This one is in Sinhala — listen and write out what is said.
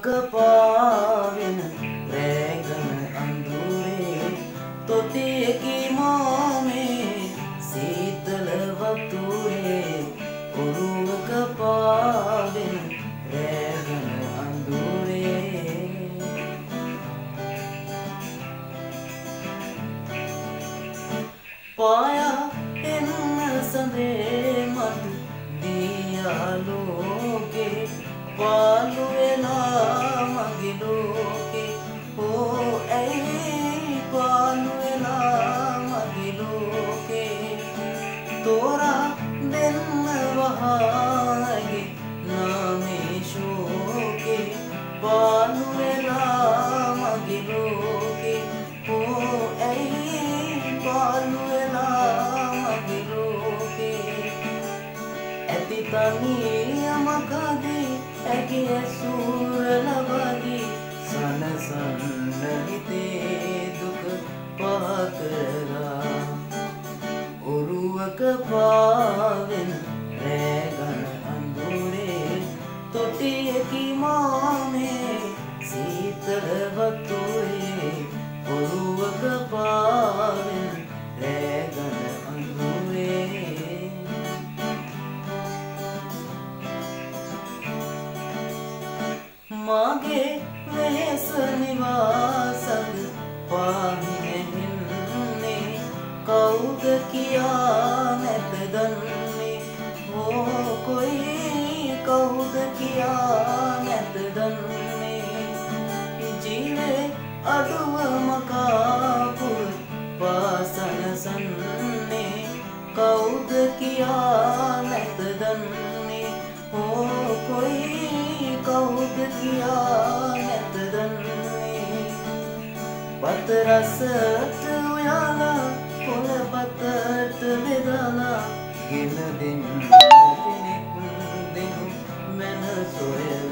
ඔරුවක පාවෙන රෑගන අඳුරේ තොටියකි මාමේ සීතල වතුරේ ඔරුවක පාවෙන රෑගන අඳුරේ පායා එන්න සඳේ මට දියාලෝකේ පාලු වෙලා මගේ ලෝකේ ඕ ඇයි පාලු වෙලා මගේ ලෝකේ තෝරා දෙන්න වහාගේ නාමේ ශෝකේ පාලු වෙලා මගේ ලෝකේ ඕ ඇයි පාලු වෙලා මගේ ලෝකේ ඇති තනියමකදී ඇගේ ඇසුර ලබදී සනසන්න හිතේ දුක පහකරලා ඔරුවක පාවෙන රෑගන අඳුරේ තොටියකි මාමේ සීතල වතුරේ ඔරුවක පාවෙන රෑගන අඳුරේ මාගේ වෙහෙස නිවාසද පාහිනෙන්නේ කවුද කියා නැත දන්නේ ඕ කොයි කවුද කියා නැත දන්නේ ජීවේ අඩුව මකාපුර පාසනසන්නේ කවුද කියා නැත දන්නේ ඕ කොයි කවුද කියා නැත දන්නේ බත රසට උයාලා කොළ බතට බෙදලා ගෙන දෙන්න කෙනෙක් දෙනු මැන සොයලා